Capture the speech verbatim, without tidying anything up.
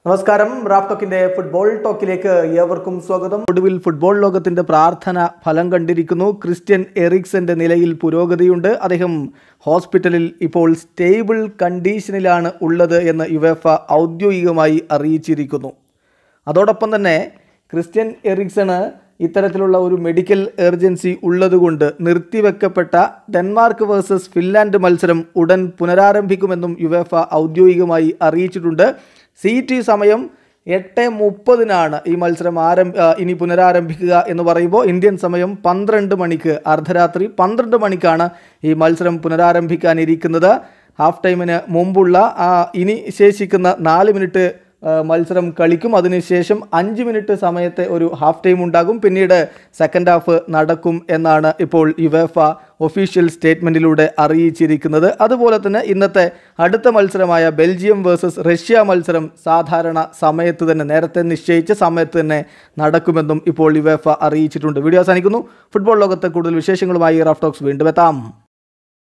നമസ്കാരം. Raf ടോക്കിന്റെ football ടോക്കിലേക്ക് ഏവർക്കും സ്വാഗതം. ഒടുവിൽ ഫുട്ബോൾ ലോകത്തിന്റെ പ്രാർത്ഥന ഫലം കണ്ടിരിക്കുന്നു. ക്രിസ്ത്യൻ എറിക്സന്റെ നിലയിൽ പുരോഗതിയുണ്ട്. അദ്ദേഹം ഹോസ്പിറ്റലിൽ ഇപ്പോൾ സ്റ്റേബിൾ കണ്ടീഷനിലാണ് ഉള്ളത് എന്ന് യുവേഫ ഔദ്യോഗികമായി അറിയിച്ചിരിക്കുന്നു. അതോടൊപ്പം തന്നെ ക്രിസ്ത്യൻ എറിക്സണ് ഇത്തരത്തിലുള്ള ഒരു മെഡിക്കൽ എമർജൻസി ഉള്ളതുകൊണ്ട് നിർത്തിവെക്കപ്പെട്ട ഡെൻമാർക്ക് വേഴ്സസ് ഫിൻലാൻഡ് മത്സരം ഉടൻ പുനരാരംഭിക്കുമെന്നും യുവേഫ ഔദ്യോഗികമായി അറിയിച്ചിട്ടുണ്ട്. സി ടി സമയം എട്ട് മുപ്പതിനാണ് ഈ മത്സരം ആരംഭ ഇനി പുനരാരംഭിക്കുക എന്ന് പറയുമ്പോൾ ഇന്ത്യൻ സമയം പന്ത്രണ്ട് മണിക്ക് അർദ്ധരാത്രി പന്ത്രണ്ട് മണിക്കാണ് ഈ മത്സരം പുനരാരംഭിക്കാനിരിക്കുന്നത്. ഹാഫ് ടൈമിന് മുമ്പുള്ള ഇനി ശേഷിക്കുന്ന നാല് മിനിറ്റ് മത്സരം കളിക്കും. അതിനുശേഷം അഞ്ച് മിനിറ്റ് സമയത്തെ ഒരു ഹാഫ് ടൈം ഉണ്ടാകും. പിന്നീട് സെക്കൻഡ് ഹാഫ് നടക്കും എന്നാണ് ഇപ്പോൾ യുവേഫ ഒഫീഷ്യൽ സ്റ്റേറ്റ്മെൻറ്റിലൂടെ അറിയിച്ചിരിക്കുന്നത്. അതുപോലെ തന്നെ ഇന്നത്തെ അടുത്ത മത്സരമായ ബെൽജിയം വേഴ്സസ് റഷ്യ മത്സരം സാധാരണ സമയത്ത് തന്നെ നേരത്തെ നിശ്ചയിച്ച സമയത്ത് തന്നെ നടക്കുമെന്നും ഇപ്പോൾ യുവേഫ അറിയിച്ചിട്ടുണ്ട്. വീഡിയോ അവസാനിക്കുന്നു. ഫുട്ബോൾ ലോകത്തെ കൂടുതൽ വിശേഷങ്ങളുമായി റാഫ് ടോക്സ് വീണ്ടും എത്താം.